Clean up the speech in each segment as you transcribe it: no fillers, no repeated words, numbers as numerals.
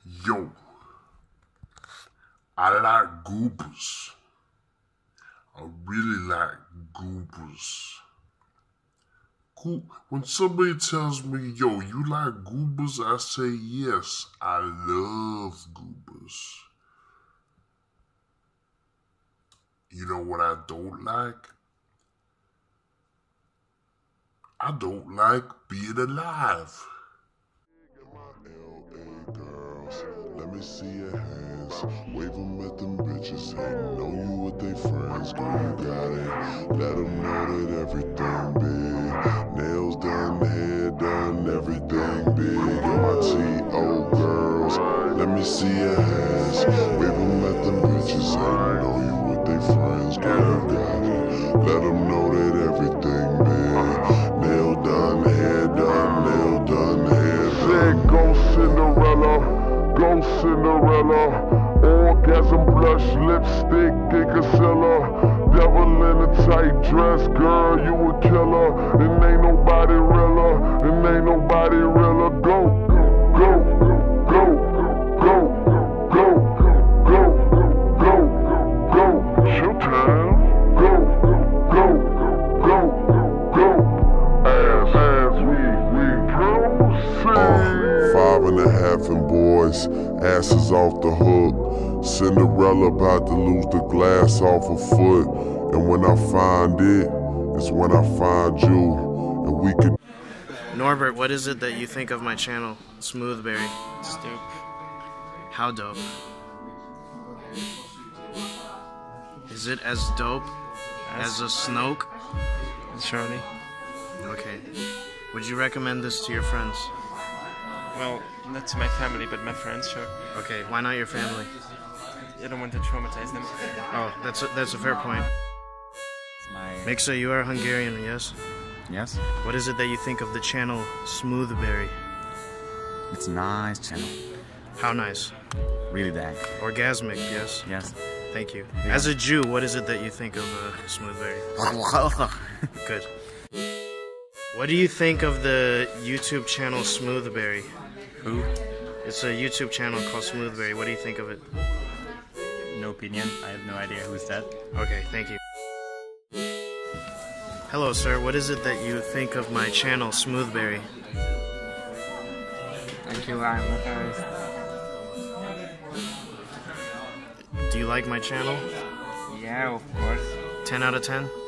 Yo, I like goobers. I really like goobers. When somebody tells me, yo, you like goobers, I say yes, I love goobers. You know what I don't like? I don't like being alive. LA girls, let me see your hands. Wave them at them bitches hating on you with they friends. Girl, you got it. Let them know that everything big. Nails done, hair done, everything big. On my T.O. girls, let me see your hands. Wave them at them bitches hating on you with they friends. Girl, you got it. Let them know that everything big. Nail done, hair done, nail done, hair done. Go Cinderella, orgasm blush, lipstick, Gigasilla, devil in a tight dress, girl, you a killer, and ain't nobody realer, and ain't nobody realer, go, go, go, go, go, go, go, go, showtime, go, go, go, go, as we proceed. 5.5 and boys, asses off the hook. Cinderella about to lose the glass off her foot. And when I find it, it's when I find you. And we can. Norbert, what is it that you think of my channel, Smoothberry? It's dope. How dope? Is it as dope as a Snoke? Surely. Okay. Would you recommend this to your friends? Well, not to my family, but my friends, sure. Okay, why not your family? I don't want to traumatize them. Oh, that's a fair point. Mixa, you are Hungarian, yes? Yes, What is it that you think of the channel Smoothberry? it's a nice channel. How nice. Really dang. Orgasmic, yes? Yes. Thank you. As a Jew, what is it that you think of Smoothberry? Good. What do you think of the YouTube channel Smoothberry? Who? It's a YouTube channel called Smoothberry. What do you think of it? No opinion. I have no idea who's that. Okay, thank you. Hello, sir. What is it that you think of my channel Smoothberry? Thank you, I'm a terrorist. Do you like my channel? Yeah, of course. 10 out of 10? 8,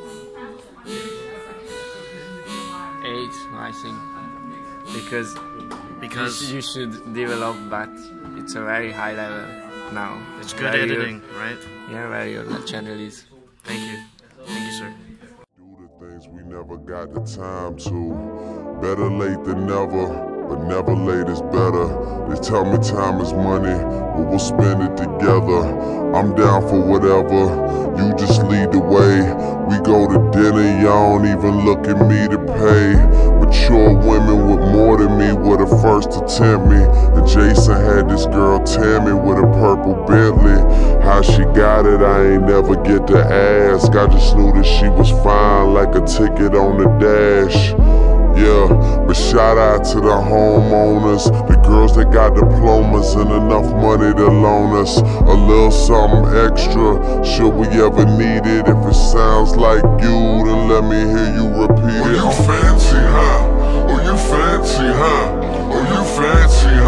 I think. Because you should develop, but it's a very high level now. It's good editing, right? Yeah, where your channel is. Thank you. Thank you, sir. Do the things we never got the time to. Better late than never, but never late is better. They tell me time is money, but we'll spend it together. I'm down for whatever, you just lead the way. We go to dinner, y'all don't even look at me to pay. Mature women with more than me were the first to tempt me. And Jason had this girl Tammy with a purple Bentley. How she got it, I ain't never get to ask. I just knew that she was fine, like a ticket on the dash. Yeah, but shout out to the homeowners, the girls that got diplomas and enough money to loan us a little something extra, should we ever need it. If it sounds like you, then let me hear you repeat it. Oh, you fancy, huh? Oh, you fancy, huh? Oh, you fancy,